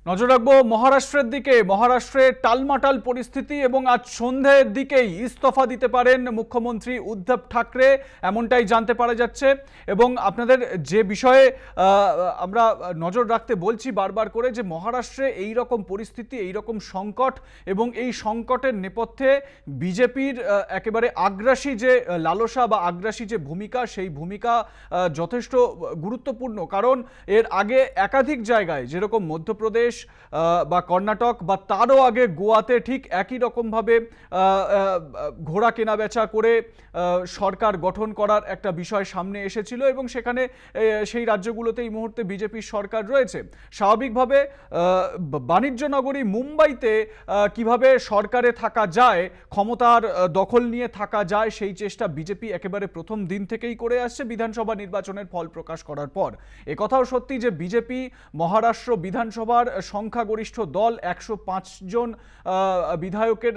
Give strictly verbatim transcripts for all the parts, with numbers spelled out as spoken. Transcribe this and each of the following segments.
নজর রাখবো মহারাষ্ট্রের দিকে। মহারাষ্ট্রে টালমাটাল পরিস্থিতি এবং আজ সন্ধ্যের দিকেই ইস্তফা দিতে পারেন মুখ্যমন্ত্রী উদ্ধব ঠাকরে, এমনটাই জানতে পারা যাচ্ছে। এবং আপনাদের যে বিষয়ে আমরা নজর রাখতে বলছি বারবার করে, যে মহারাষ্ট্রে এই রকম পরিস্থিতি, এই রকম সংকট এবং এই সংকটের নেপথ্যে বিজেপির একেবারে আগ্রাসী যে লালসা বা আগ্রাসী যে ভূমিকা, সেই ভূমিকা যথেষ্ট গুরুত্বপূর্ণ। কারণ এর আগে একাধিক জায়গায়, যেরকম মধ্যপ্রদেশ বা কর্ণাটক বা তারও আগে গোয়াতে ঠিক একই রকমভাবে ঘোড়া কেনাবেচা করে সরকার গঠন করার একটা বিষয় সামনে এসেছিল এবং সেখানে সেই রাজ্যগুলোতে এই মুহূর্তে বিজেপির সরকার রয়েছে। স্বাভাবিকভাবে বাণিজ্য নগরী মুম্বাইতে কিভাবে সরকারে থাকা যায়, ক্ষমতার দখল নিয়ে থাকা যায়, সেই চেষ্টা বিজেপি একেবারে প্রথম দিন থেকেই করে আসছে বিধানসভা নির্বাচনের ফল প্রকাশ করার পর। একথাও সত্যি যে বিজেপি মহারাষ্ট্র বিধানসভার সংখ্যাগরিষ্ঠ দল, একশো পাঁচ জন বিধায়কের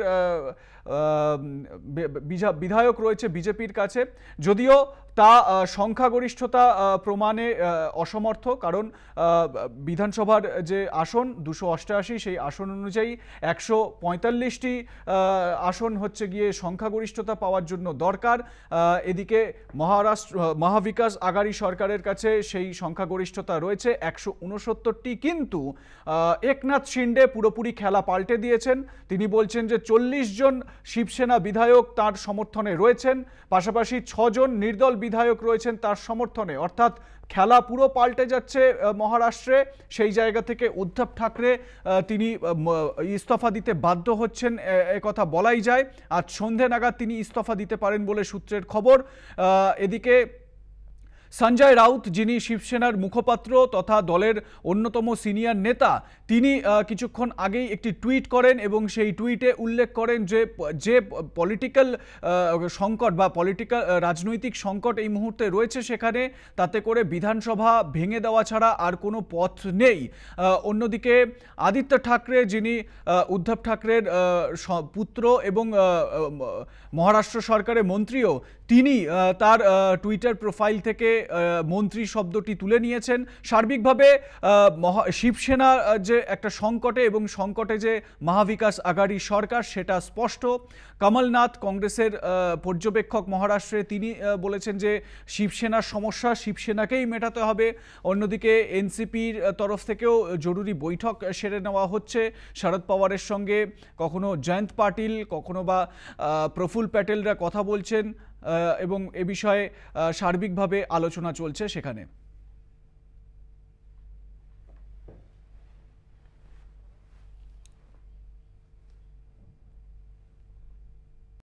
বিধায়ক রয়েছে বিজেপির কাছে, যদিও তা সংখ্যাগরিষ্ঠতা প্রমাণে অসমর্থ। কারণ বিধানসভার যে আসন দুশো অষ্টআশি, সেই আসন অনুযায়ী একশো পঁয়তাল্লিশটি আসন হচ্ছে গিয়ে সংখ্যাগরিষ্ঠতা পাওয়ার জন্য দরকার। এদিকে মহারাষ্ট্র মহাবিকাশ আঘাড়ি সরকারের কাছে সেই সংখ্যাগরিষ্ঠতা রয়েছে একশো উনসত্তরটি। কিন্তু একনাথ শিন্ডে পুরোপুরি খেলা পাল্টে দিয়েছেন। তিনি বলছেন যে চল্লিশ জন শিবসেনা বিধায়ক তার সমর্থনে রয়েছেন, পাশাপাশি ছজন নির্দল বিধায়ক রয়েছেন তার সমর্থনে। অর্থাৎ খেলা পুরো পাল্টে যাচ্ছে মহারাষ্ট্রে। সেই জায়গা থেকে উদ্ধব ঠাকরে তিনি ইস্তফা দিতে বাধ্য হচ্ছেন, একথা বলাই যায়। আজ সন্ধে নাগাদ তিনি ইস্তফা দিতে পারেন বলে সূত্রের খবর। এদিকে সঞ্জয় রাউত, যিনি শিবসেনার মুখপাত্র তথা দলের অন্যতম সিনিয়র নেতা, তিনি কিছুক্ষণ আগেই একটি টুইট করেন এবং সেই টুইটে উল্লেখ করেন যে যে পলিটিক্যাল সংকট বা পলিটিক্যাল রাজনৈতিক সংকট এই মুহূর্তে রয়েছে, সেখানে তাতে করে বিধানসভা ভেঙে দেওয়া ছাড়া আর কোনো পথ নেই। অন্যদিকে আদিত্য ঠাকরে, যিনি উদ্ধব ঠাকরের পুত্র এবং মহারাষ্ট্র সরকারের মন্ত্রীও, তিনি তার টুইটার প্রোফাইল থেকে মন্ত্রী শব্দটি তুলে নিয়েছেন। সার্বিকভাবে শিবসেনা যে একটা সংকটে এবং সংকটে যে মহাবিকাশ আঘাড়ি সরকার, সেটা স্পষ্ট। কমলনাথ, কংগ্রেসের পর্যবেক্ষক মহারাষ্ট্রে, তিনি বলেছেন যে শিবসেনার সমস্যা শিবসেনাকেই মেটাতে হবে। অন্যদিকে এনসিপির তরফ থেকেও জরুরি বৈঠক সেরে নেওয়া হচ্ছে শরদ পাওয়ারের সঙ্গে। কখনো জয়ন্ত পাটিল, কখনো বা প্রফুল্ল প্যাটেলরা কথা বলছেন এবং এ বিষয়ে সার্বিকভাবে আলোচনা চলছে সেখানে।